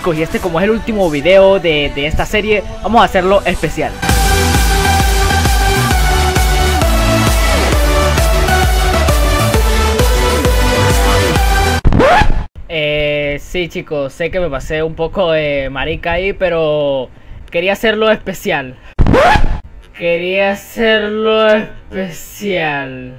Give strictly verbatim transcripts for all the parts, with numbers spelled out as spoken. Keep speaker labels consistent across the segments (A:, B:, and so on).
A: chicos, y este como es el último video de, de esta serie, vamos a hacerlo especial. Eh, sí chicos, sé que me pasé un poco de marica ahí, pero quería hacerlo especial. Quería hacerlo especial.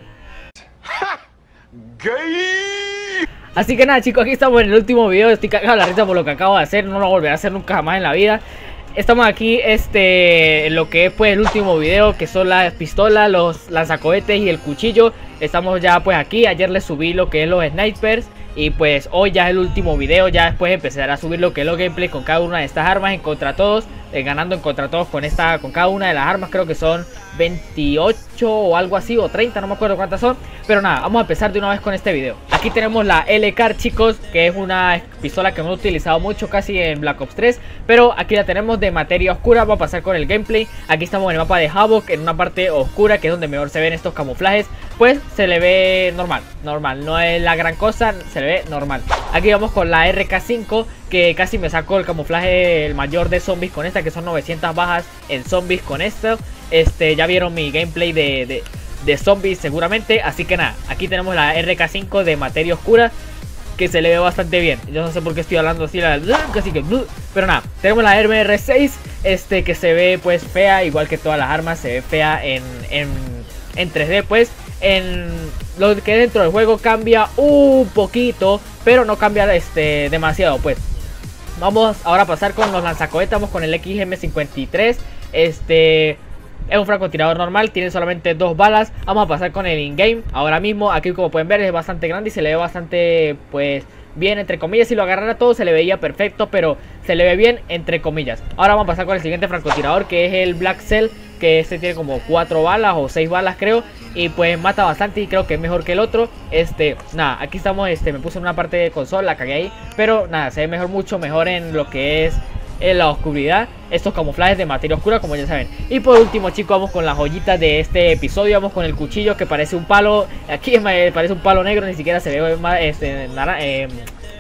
A: Así que nada chicos, aquí estamos en el último video. Estoy cagado de la risa por lo que acabo de hacer. No lo volveré a hacer nunca jamás en la vida. Estamos aquí este, en lo que es pues el último video, que son las pistolas, los lanzacohetes y el cuchillo. Estamos ya pues aquí. Ayer les subí lo que es los snipers. Y pues hoy ya es el último video, ya después empezaré a subir lo que es los gameplay con cada una de estas armas en contra todos, eh, ganando en contra todos con esta, con cada una de las armas. Creo que son veintiocho o algo así, o treinta, no me acuerdo cuántas son. Pero nada, vamos a empezar de una vez con este video. Aquí tenemos la L-Car chicos, que es una pistola que hemos utilizado mucho casi en Black Ops tres. Pero aquí la tenemos de materia oscura. Vamos a pasar con el gameplay. Aquí estamos en el mapa de Havoc, en una parte oscura, que es donde mejor se ven estos camuflajes. Pues se le ve normal, normal, no es la gran cosa, se le ve normal. Aquí vamos con la R K cinco, que casi me sacó el camuflaje el mayor de zombies con esta, que son novecientas bajas en zombies con esto. Este, ya vieron mi gameplay de, de, de zombies seguramente. Así que nada, aquí tenemos la R K cinco de materia oscura, que se le ve bastante bien. Yo no sé por qué estoy hablando así, la, casi que, pero nada, tenemos la M R seis, este, que se ve pues fea, igual que todas las armas, se ve fea en, en, en tres D pues. En lo que dentro del juego cambia un poquito, pero no cambia este demasiado pues. Vamos ahora a pasar con los lanzacohetes. Vamos con el X M cincuenta y tres. Este es un francotirador normal, tiene solamente dos balas. Vamos a pasar con el in-game. Ahora mismo, aquí como pueden ver, es bastante grande y se le ve bastante pues bien, entre comillas. Si lo agarrara todo se le veía perfecto, pero se le ve bien, entre comillas. Ahora vamos a pasar con el siguiente francotirador, que es el Black Cell, que este tiene como cuatro balas o seis balas creo, y pues mata bastante y creo que es mejor que el otro. Este, nada, aquí estamos, este, me puse en una parte de consola, la cagué ahí, pero nada, se ve mejor, mucho mejor en lo que es en la oscuridad, estos camuflajes de materia oscura, como ya saben. Y por último chicos, vamos con las joyitas de este episodio. Vamos con el cuchillo, que parece un palo, aquí me parece un palo negro, ni siquiera se ve más, este, nada, eh,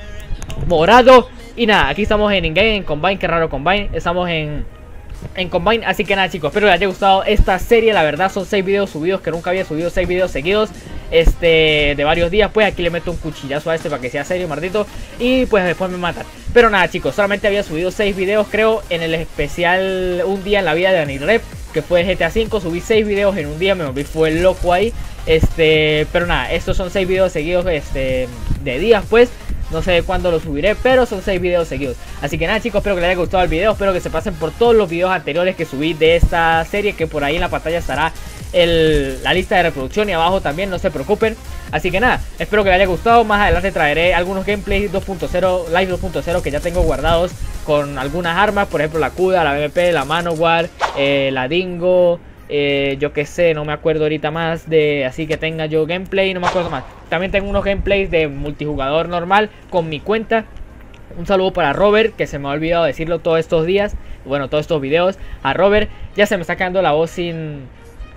A: morado. Y nada, aquí estamos en in-game, en Combine, qué raro Combine, estamos en... en Combine. Así que nada chicos, espero que les haya gustado esta serie. La verdad son seis videos subidos, que nunca había subido seis videos seguidos, este, de varios días. Pues aquí le meto un cuchillazo a este para que sea serio, maldito, y pues después me matan. Pero nada chicos, solamente había subido seis videos creo en el especial Un día en la vida de Anirep, que fue G T A cinco. Subí seis videos en un día, me volví fue loco ahí. Este, pero nada, estos son seis videos seguidos, este, de días pues. No sé cuándo lo subiré, pero son seis videos seguidos. Así que nada chicos, espero que les haya gustado el video. Espero que se pasen por todos los videos anteriores que subí de esta serie, que por ahí en la pantalla estará el, la lista de reproducción, y abajo también, no se preocupen. Así que nada, espero que les haya gustado. Más adelante traeré algunos gameplays dos punto cero, live dos punto cero, que ya tengo guardados con algunas armas. Por ejemplo la Cuda, la B M P, la Manowar, eh, la Dingo, Eh, yo que sé, no me acuerdo ahorita más de, así que tenga yo gameplay, no me acuerdo más. También tengo unos gameplays de multijugador normal con mi cuenta. Un saludo para Robert, que se me ha olvidado decirlo todos estos días, bueno, todos estos videos. A Robert, ya se me está quedando la voz sin...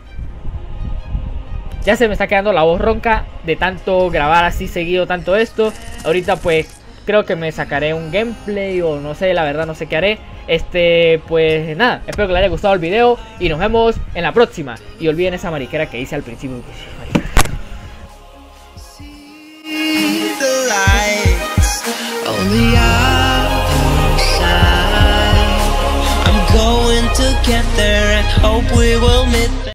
A: Ya se me está quedando la voz ronca de tanto grabar así seguido, tanto esto. Ahorita pues creo que me sacaré un gameplay, o no sé, la verdad no sé qué haré. Este, pues nada, espero que les haya gustado el video y nos vemos en la próxima. Y olviden esa mariquera que hice al principio. I'm going to get there and hope we will meet.